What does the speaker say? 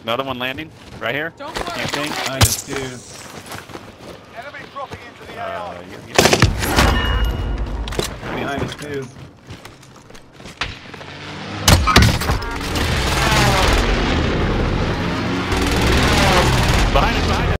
Another one landing right here. Don't worry. Can't think. Behind us too. Enemy dropping into the AR. You- Behind us too.